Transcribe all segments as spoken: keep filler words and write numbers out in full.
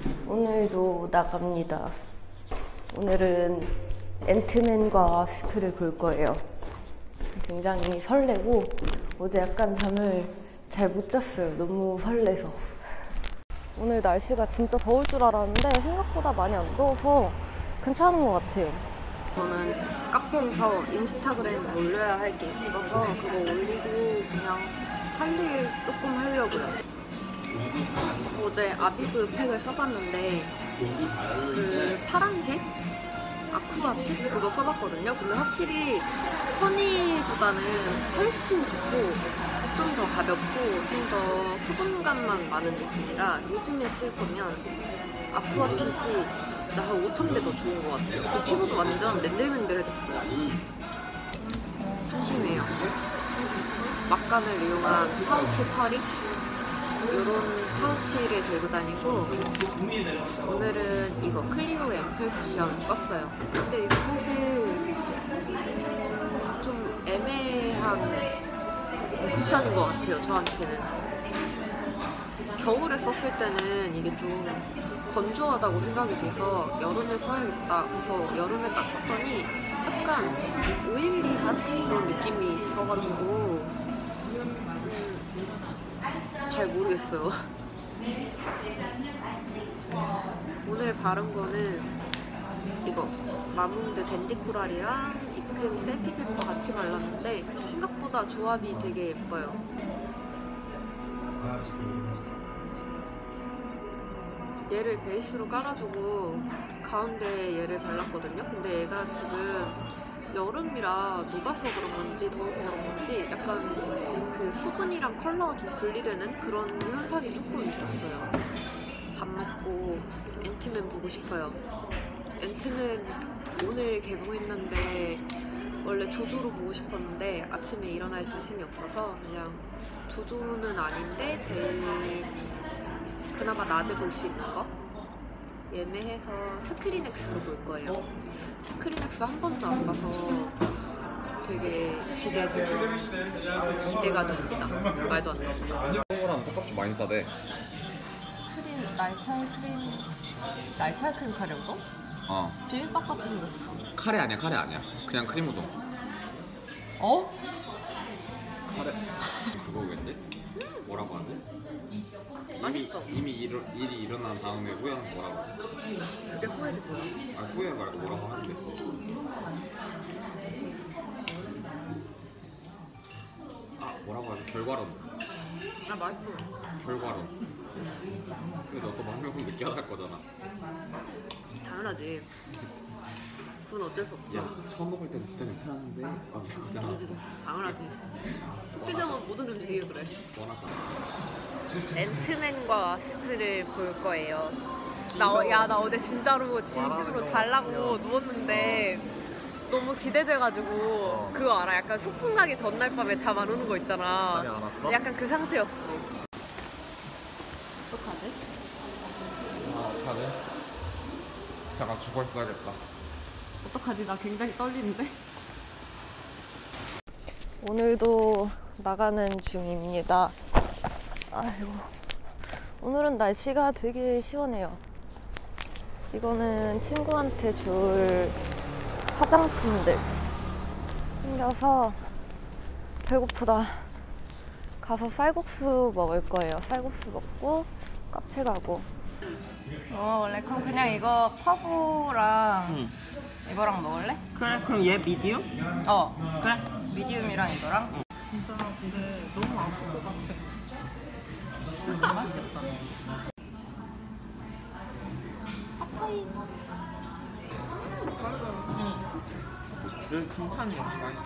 오늘도 나갑니다. 오늘은 앤트맨과 와스프를 볼 거예요. 굉장히 설레고 어제 약간 잠을 잘 못 잤어요. 너무 설레서. 오늘 날씨가 진짜 더울 줄 알았는데 생각보다 많이 안 더워서 괜찮은 것 같아요. 저는 카페에서 인스타그램 올려야 할 게 있어서 그거 올리고 그냥 할 일 조금 하려고요. 어제 아비브 팩을 써봤는데 그 파란색? 아쿠아틱? 그거 써봤거든요. 근데 확실히 허니보다는 훨씬 좋고 좀 더 가볍고 좀 더 수분감만 많은 느낌이라 요즘에 쓸 거면 아쿠아핏이 한 오천 배 더 좋은 것 같아요. 피부도 완전 맨들맨들해졌어요. 심심해요. 막간을 이용한 파우치 털이 이런 파우치를 들고 다니고 오늘은 이거 클리오 앰플 쿠션 썼어요. 근데 이거 사실 좀 애매한 쿠션인 것 같아요. 저한테는 겨울에 썼을 때는 이게 좀 건조하다고 생각이 돼서 여름에 써야겠다. 그래서 여름에 딱 썼더니 약간 오일리한 그런 느낌이 있어가지고 잘 모르겠어요. 오늘 바른 거는 이거 마문드 댄디코랄이랑 이큰 셀피페퍼 같이 발랐는데 생각보다 조합이 되게 예뻐요. 얘를 베이스로 깔아주고 가운데 얘를 발랐거든요. 근데 얘가 지금 여름이라 녹아서 그런 건지 더워서 그런 건지 약간 그 수분이랑 컬러가 좀 분리되는 그런 현상이 조금 있었어요. 밥 먹고 앤트맨 보고 싶어요. 앤트맨 오늘 개봉했는데 원래 조조로 보고 싶었는데 아침에 일어날 자신이 없어서 그냥 조조는 아닌데 제일 그나마 낮에 볼 수 있는 거 예매해서 스크린엑스로 볼 거예요. 스크린엑스 한 번도 안 봐서 되게 기대가 기대가 됩니다. 말도 안 나온다. 이거랑 짝값이 많이 싸대. 크림 날차이 크림 날차이 크림 카레 우동? 어. 비빔밥 같이 생겼어. 카레 아니야, 카레 아니야. 그냥 크림 우동. 어? 카레. 그거겠지? 뭐라고 하지? 맛있어. 이미, 이미 일어, 일이 일어난 다음에 후회하는 뭐라고 하지? 그때 후회지 뭐야? 아니 후회 말고 뭐라고 하는데. 아 뭐라고 하지? 결과론. 아 맛있어. 결과론. 근데 너 또 만명은 느끼할 거잖아. 당연하지. 그건 어쩔 수 없어. 야 처음 먹을 때는 진짜 괜찮았는데 막 이러잖아. 당연하지. 특별정은 모든 음식이 그래. 원하다. 앤트맨과 와스프를 볼 거예요. 나, 야, 나 어제 진짜로 진심으로 잘라고 누웠는데 너무 기대돼가지고 그거 알아? 약간 소풍 가기 전날 밤에 잠 안 오는 거 있잖아. 약간 그 상태였어. 어떡하지? 아 어떡하지? 잠깐 죽어 있어야겠다. 어떡하지? 나 굉장히 떨리는데? 오늘도 나가는 중입니다. 아이고, 오늘은 날씨가 되게 시원해요. 이거는 친구한테 줄 화장품들 챙겨서 배고프다. 가서 쌀국수 먹을 거예요. 쌀국수 먹고 카페 가고. 어, 원래 그럼 그냥 이거 퍼브랑 응. 이거랑 먹을래? 그래, 그럼 얘 미디움? 어, 그래. 미디움이랑 이거랑. 진짜 근데 너무 아플 것 같아. 맛있겠다. 파파이. 늘 금판이 역시 맛있어.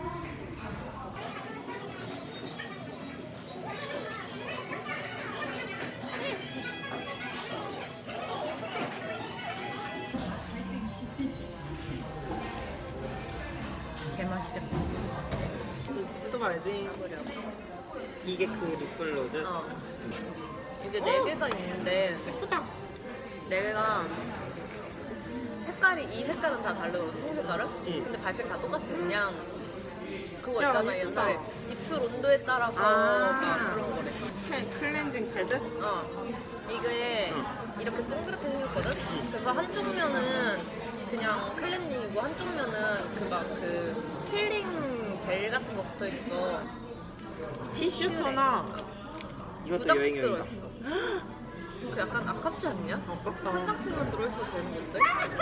개 맛있겠다. 또 알지? 이게 그 립글로즈? 어. 이게 네 개가 있는데 예쁘다. 네 개가 색깔이 이 색깔은 다 다르거든. 통 색깔은? 응. 근데 발색 다 똑같아. 그냥 그거 야, 있잖아. 예쁘다. 옛날에 입술 온도에 따라서 아 막 그런 거래. 클, 클렌징 패드? 어. 이게 이렇게 동그랗게 생겼거든? 그래서 한쪽 면은 그냥 클렌징이고 한쪽 면은 그 막 그 필링 젤 같은 거 붙어 있어. 티슈 토너. 두 이것도 장씩 여행용이다. 들어있어. 그 약간 아깝지 않냐? 아깝다. 한 장씩만 들어있어도 되는 건데?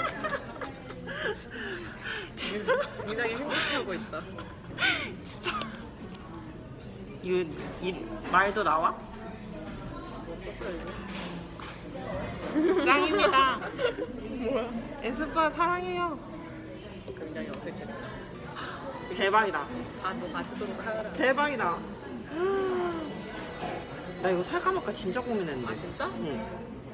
굉장히 행복해하고 있다. 진짜. 이, 이 말도 나와? 짱입니다. 뭐야? 에스파 사랑해요. 굉장히 어색했다. 대박이다. 아, 너 가지도록 하라. 대박이다. 나 이거 살까 말까 진짜 고민했는데. 아, 진짜? 응.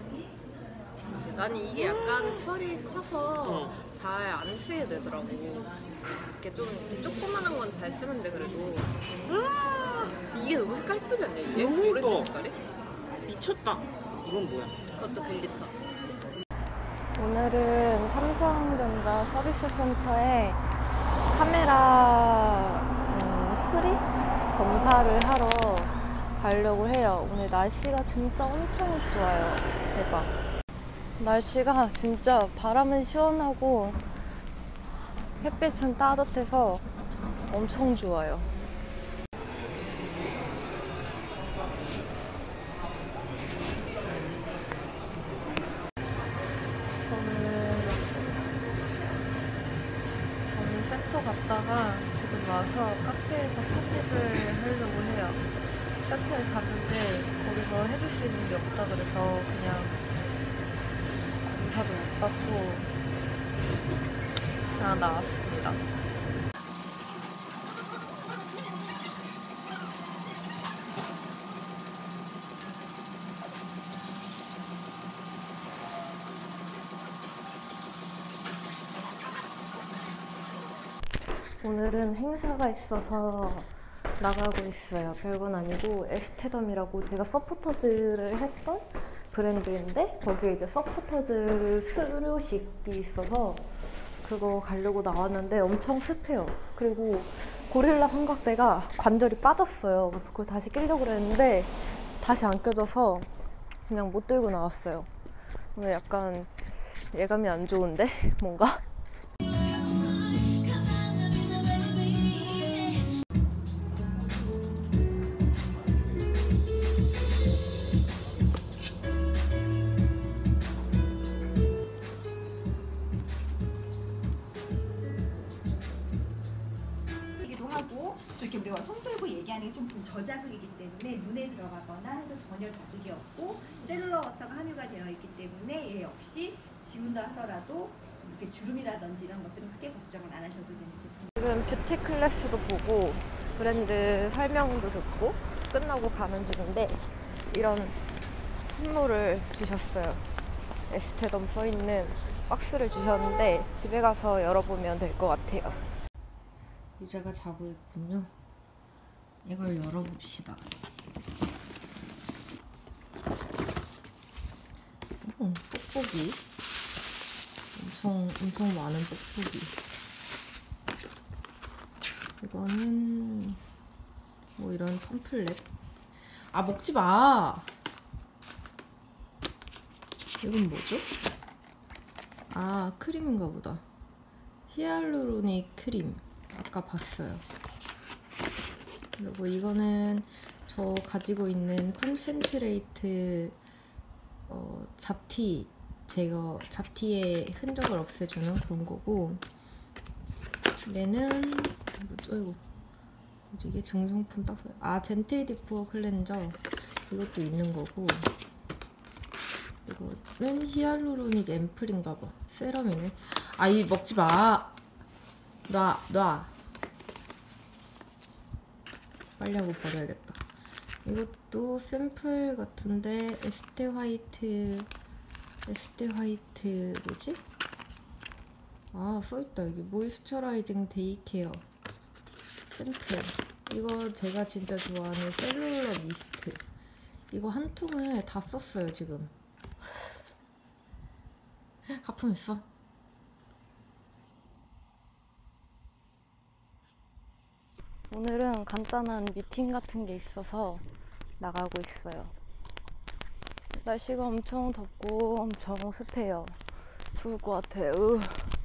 나는 이게 약간 펄이 커서 어. 잘 안 쓰게 되더라고. 이렇게 좀 조그만한 건 잘 쓰는데 그래도 이게 너무 색깔 예쁘지 않냐 이게? 너무 오렌지 예뻐. 색깔이? 미쳤다. 이건 뭐야? 그것도 글리터. 오늘은 삼성전자 서비스 센터에 카메라 음, 수리 검사를 하러 가려고 해요. 오늘 날씨가 진짜 엄청 좋아요. 대박. 날씨가 진짜 바람은 시원하고 햇빛은 따뜻해서 엄청 좋아요. 저는 센터 갔다가 지금 와서 카페에서 편집을 하려고 해요. 센터에 갔는데 거기서 해줄 수 있는 게 없다 그래서 그냥 검사도 못 받고 그냥 나왔습니다. 오늘은 행사가 있어서 나가고 있어요. 별건 아니고 에스테덤이라고 제가 서포터즈를 했던 브랜드인데 거기에 이제 서포터즈 수료식이 있어서 그거 가려고 나왔는데 엄청 습해요. 그리고 고릴라 삼각대가 관절이 빠졌어요. 그래서 그걸 다시 끼려고 그랬는데 다시 안 껴져서 그냥 못 들고 나왔어요. 오늘 약간 예감이 안 좋은데 뭔가? 하고 이렇게 우리가 손 들고 얘기하는 게 좀 저자극이기 때문에 눈에 들어가거나 해도 전혀 자극이 없고 셀룰러 워터가 함유가 되어 있기 때문에 얘 역시 지운다 하더라도 이렇게 주름이라든지 이런 것들은 크게 걱정을 안 하셔도 되는 제품. 지금 뷰티 클래스도 보고 브랜드 설명도 듣고 끝나고 가는 중인데 이런 선물을 주셨어요. 에스테덤 써있는 박스를 주셨는데 집에 가서 열어보면 될 것 같아요. 유자가 자고 있군요. 이걸 열어봅시다. 오, 뽁뽁이. 엄청, 엄청 많은 뽁뽁이. 이거는 뭐 이런 팜플렛. 아, 먹지 마! 이건 뭐죠? 아, 크림인가 보다. 히알루로닉 크림. 아까 봤어요. 그리고 이거는 저 가지고 있는 컨센트레이트 어, 잡티 제거, 잡티의 흔적을 없애주는 그런 거고, 얘는 뭐죠? 이거 뭐지? 이게 증정품 딱 아 젠틀 디프 클렌저 이것도 있는 거고, 이거는 히알루로닉 앰플인가봐. 세럼이네. 아, 이 먹지 마. 놔, 놔. 빨리 하고 버려야겠다. 이것도 샘플 같은데 에스테 화이트, 에스테 화이트 뭐지? 아, 써있다. 이게 모이스처라이징 데이케어 샘플. 이거 제가 진짜 좋아하는 셀룰러 미스트. 이거 한 통을 다 썼어요 지금. 하품했어? 오늘은 간단한 미팅 같은 게 있어서 나가고 있어요. 날씨가 엄청 덥고 엄청 습해요. 죽을 것 같아요. 으.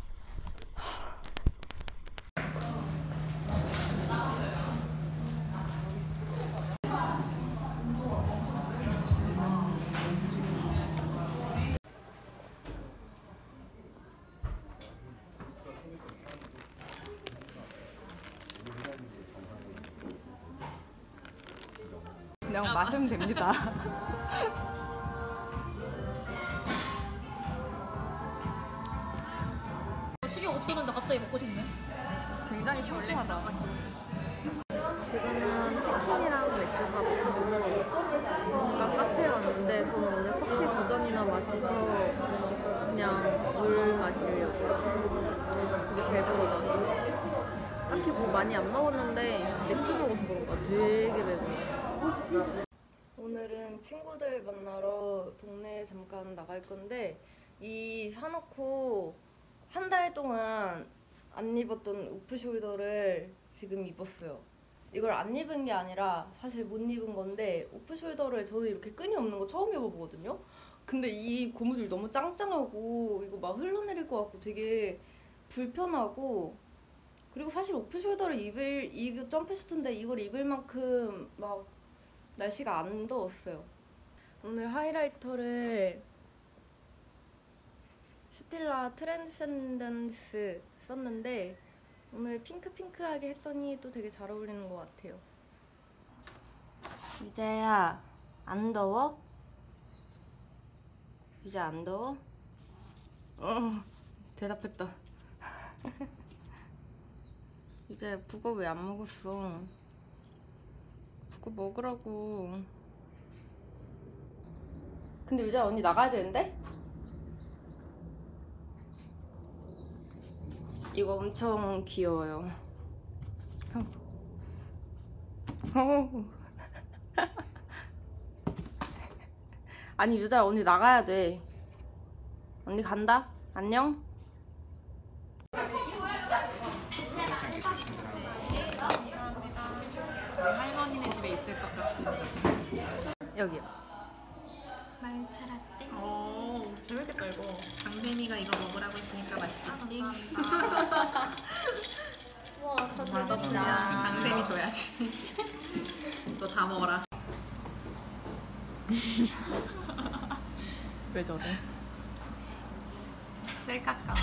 그냥 마시면 됩니다. 식이 없었는데 갑자기 먹고 싶네. 굉장히 평평하다. 지금은 치킨이랑 맥주 다 먹고 잠깐 카페에 왔는데 저는 오늘 커피 두 잔이나 마셔서 그냥 물 마시려고요. 되게 배부르다. 딱히 뭐 많이 안 먹었는데 맥주 먹어서 그런가 되게 배부르다. 오늘은 친구들 만나러 동네에 잠깐 나갈 건데 이 사놓고 한 달 동안 안 입었던 오프숄더를 지금 입었어요. 이걸 안 입은 게 아니라 사실 못 입은 건데 오프숄더를 저도 이렇게 끈이 없는 거 처음 입어보거든요. 근데 이 고무줄 너무 짱짱하고 이거 막 흘러내릴 것 같고 되게 불편하고, 그리고 사실 오프숄더를 입을 이 점프슈트인데 이걸 입을 만큼 막 날씨가 안 더웠어요. 오늘 하이라이터를 스틸라 트랜센던스 썼는데 오늘 핑크핑크하게 했더니 또 되게 잘 어울리는 것 같아요. 유자야, 안 더워? 유자 안 더워? 어, 대답했다. 유자야, 북어 왜 안 먹었어? 북어 먹으라고. 근데 유자야, 언니 나가야 되는데? 이거 엄청 귀여워요. 아니 유자야, 언니 나가야 돼. 언니 간다. 안녕. 할머니네 집에 있을 것 같은 점. 여기요. 말차 라떼. 오, 재밌겠다 이거. 강세미가 이거 먹으라고 했으니까 맛있겠지? 와, 저 맛없으면 강세미 줘야지. 너 다 먹어라. 왜 저래? 셀카감.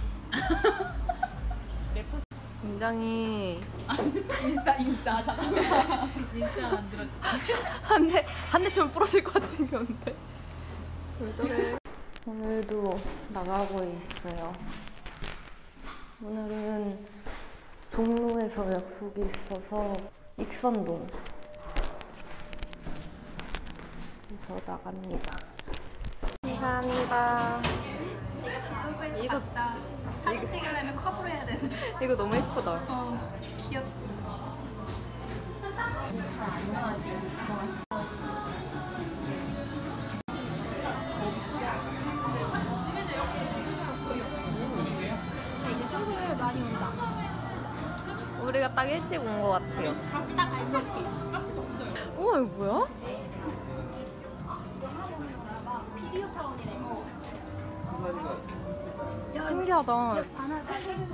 굉장히 인싸 인싸 잠깐만. 인싸 안 들어줘. 한대 한 대처럼 부러질 것 같이 생겼는데 왜 저래? 오늘도 나가고 있어요. 오늘은 종로에서 약속이 있어서 익선동 그래서 나갑니다. 감사합니다. 이거 사진 찍으려면 컵으로 해야 되는데. 이거 너무 예쁘다. 어, 귀엽다. 잘안 나와지. 이제 슬슬 많이 온다. 우리가 딱 일찍 온 것 같아요. 딱 알맞게. 우와, 이거 뭐야? 영화보면가 피디오 타운이래. 신기하다. 바나나.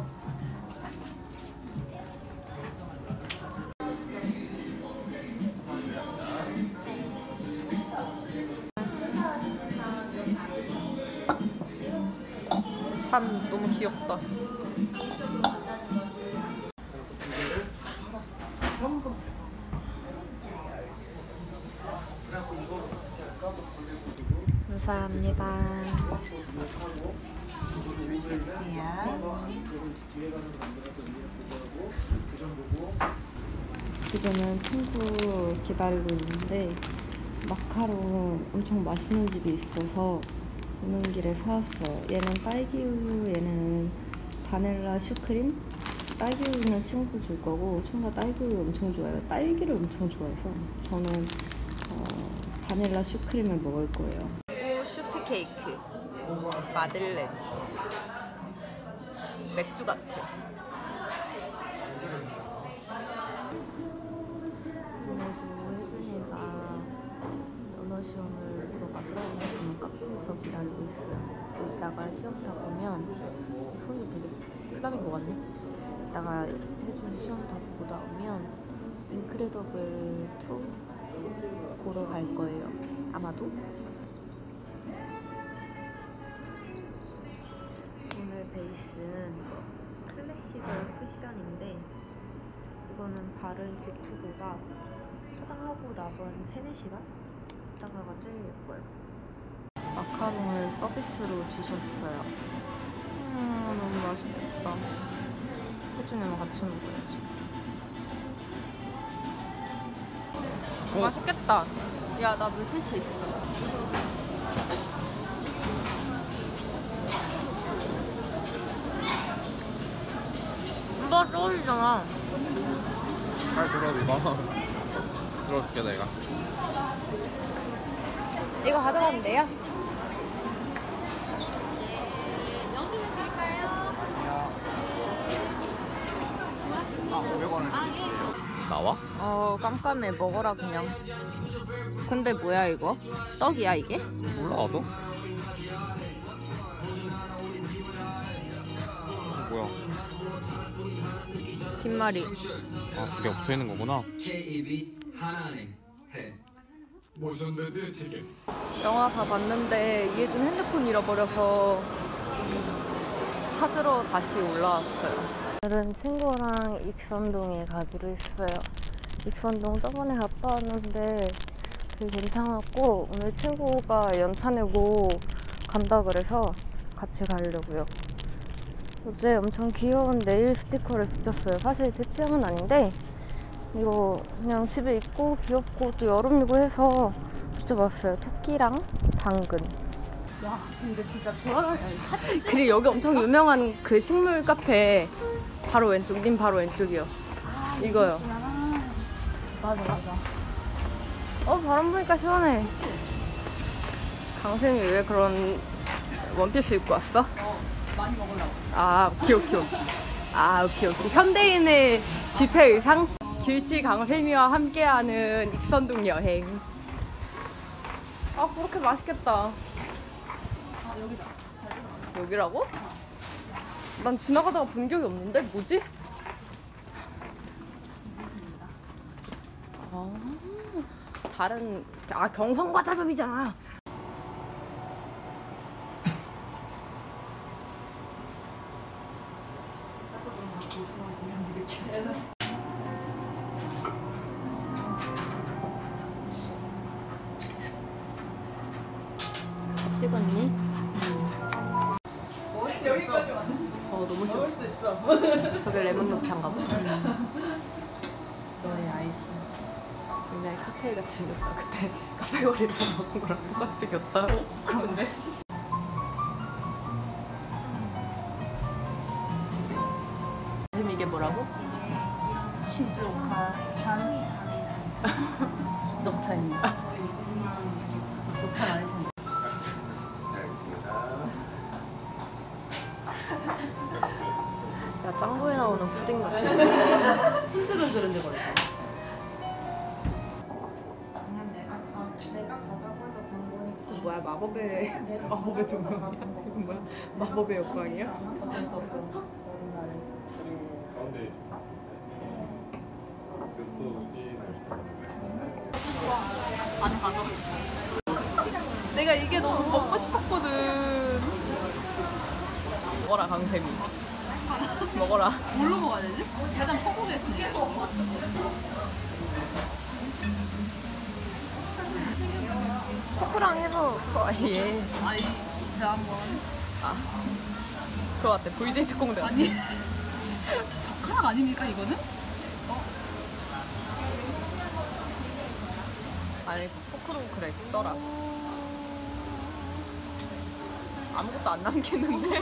참 너무 귀엽다. 감사합니다. 지금은 친구 기다리고 있는데 마카롱 엄청 맛있는 집이 있어서 오는 길에 사왔어요. 얘는 딸기 우유, 얘는 바닐라 슈크림. 딸기 우유는 친구 줄 거고 친구가 딸기 우유 엄청 좋아해요. 딸기를 엄청 좋아해서 저는 어, 바닐라 슈크림을 먹을 거예요. 그리고 슈트 케이크, 마들렌, 맥주 같아. 오늘도 혜준이가 달고 있어요. 이따가 시험 다 보면 소리가 되게 플라밍고 같네. 이따가 해준 시험 다 보고 나오면 인크레더블 투 보러 갈 거예요. 아마도. 오늘 베이스는 클래식을 쿠션인데 이거는 바른 직후보다 화장하고 나면 세네 시간 있다가가 제일 예뻐요. 마카롱을 서비스로 주셨어요. 음, 너무 맛있겠다. 혜준이랑 같이 먹어야지. 어. 맛있겠다. 야, 나 물티슈 있어. 이거 쫄이잖아. 잘 들어줘봐. 들어줄게 내가. 이거 가져가면 돼요? 나와? 어, 깜깜해. 먹어라 그냥. 근데 뭐야 이거? 떡이야 이게? 몰라 나도. 뭐야? 김말이. 아, 두 개 붙어 있는 거구나. 영화 다 봤는데 이해준 핸드폰 잃어버려서 찾으러 다시 올라왔어요. 오늘은 친구랑 익선동에 가기로 했어요. 익선동 저번에 갔다 왔는데 되게 괜찮았고 오늘 친구가 연차 내고 간다 그래서 같이 가려고요. 어제 엄청 귀여운 네일 스티커를 붙였어요. 사실 제 취향은 아닌데 이거 그냥 집에 있고 귀엽고 또 여름이고 해서 붙여봤어요. 토끼랑 당근. 와 근데 진짜 돌아다니는 그리고 여기 엄청 유명한 그 식물 카페 바로 왼쪽, 님 바로 왼쪽이요. 아, 이거요. 맞아 맞아. 어 바람 부니까 시원해. 강생이 왜 그런 원피스 입고 왔어? 어, 많이 먹으려고. 아 오케이 오케이 오케이. 아 오케이 오케이. 현대인의 집회 의상? 길치 강세미와 함께하는 익선동 여행. 아 그렇게 맛있겠다. 아, 여기다. 여기라고? 난 지나가다가 본 적이 없는데? 뭐지? 아, 다른 아 경성과자점이잖아. 찍었니? 먹을 수 있어. 어 너무 싫어. 먹을 수 있어. 저게 레몬 녹차인가 봐. 너의 아이스. 굉장히 칵테일 같이 생겼다. 그때 카페거리에서 먹은 거랑 똑같이 생겼다. 그런데? 지금 이게 뭐라고? 시즈오카 잔. 녹차입니다. 녹차 아닐 텐데. 야 짱구에 나오는 푸딩 같아. 흔들흔들흔들 거려. 그 뭐야 마법의 마법의 조명이야? 이건 뭐야? 마법의 역광이야? 어쩔 수 없고. 가운데. 안에 가서. 내가 이게 너무 먹고 싶었거든. 먹어라 강세미. 먹어라. 뭘로 먹어야 되지? 일단 포고겠습니다. 포크랑 해서 어, 예. 아니, 제가 한번. 아 그거 같아. 브이데이트 꽁대. 아니. 젓가락 아닙니까, 이거는? 아니 포크로 그래 떠라. 아무것도 안 남기는데.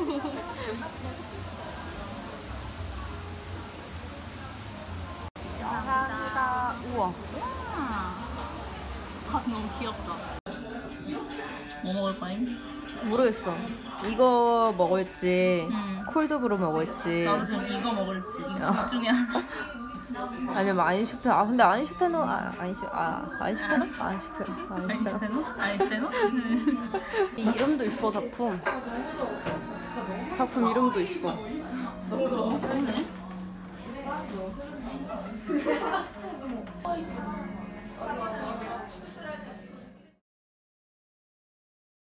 감사합니다. 우와. 아, 너무 귀엽다. 뭐 먹을 거임? 모르겠어. 이거 먹을지 음. 콜드브루 먹을지. 나도 지금 이거 먹을지, 이거 둘 중에 하나. 아니면 아인슈페너. 아 근데 아인슈페너 아 아인슈 아 아인슈페너 아인슈페너 아인슈페너 아인슈페너? 이 이름도 있어 작품. 작품 이름도 있어. 너무 너무 편해.